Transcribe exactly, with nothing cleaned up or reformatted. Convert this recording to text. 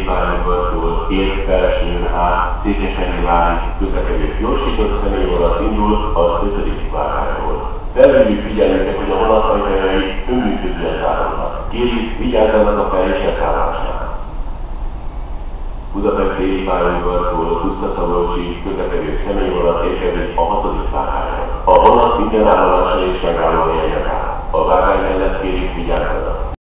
pályaudvar szól, ért felsőn át, Székesfehérvárig közlekedés gyorsított személyvonat indul az ötödik városról. Felhívjuk figyelmüket, hogy a vonathagyhelyei önműködően zárulnak. Kérjük, vigyázzanak a felségeszállásnál. Budapest déli pályaudvartól Puszta-Szabolcsi közlekedő személyvonat érkezik a hatodik városra. A vonat minden állomáson és megállóhelyen áll. A vágány mellett kérjük, vigyázzanak.